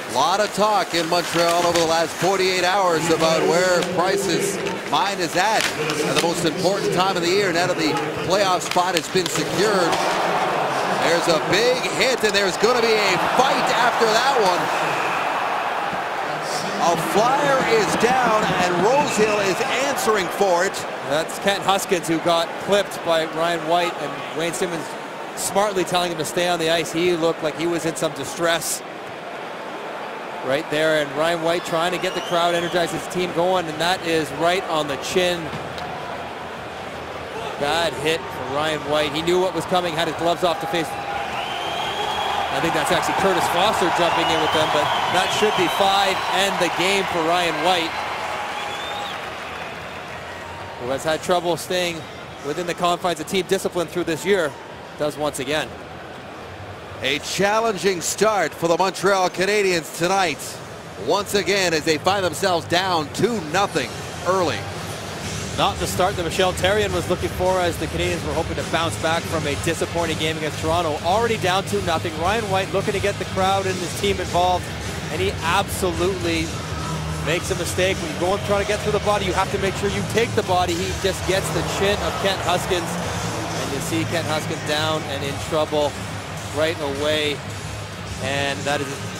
A lot of talk in Montreal over the last 48 hours about where Price's mind is at the most important time of the year. Now that the playoff spot has been secured, there's a big hit, and there's going to be a fight after that one. A flyer is down, and Rosehill is answering for it. That's Kent Huskins, who got clipped by Ryan White, and Wayne Simmonds smartly telling him to stay on the ice. He looked like he was in some distress right there, and Ryan White trying to get the crowd, energize his team going, and that is right on the chin. Bad hit for Ryan White. He knew what was coming, had his gloves off to face. I think that's actually Curtis Foster jumping in with them, but that should be 5 and the game for Ryan White, who has had trouble staying within the confines of team discipline through this year, does once again. A challenging start for the Montreal Canadiens tonight, once again, as they find themselves down 2-0 early. Not the start that Michel Therrien was looking for, as the Canadiens were hoping to bounce back from a disappointing game against Toronto. Already down 2-0. Ryan White looking to get the crowd and his team involved, and he absolutely makes a mistake. When you go and try to get through the body, you have to make sure you take the body. He just gets the chin of Kent Huskins, and you see Kent Huskins down and in trouble right away, and that is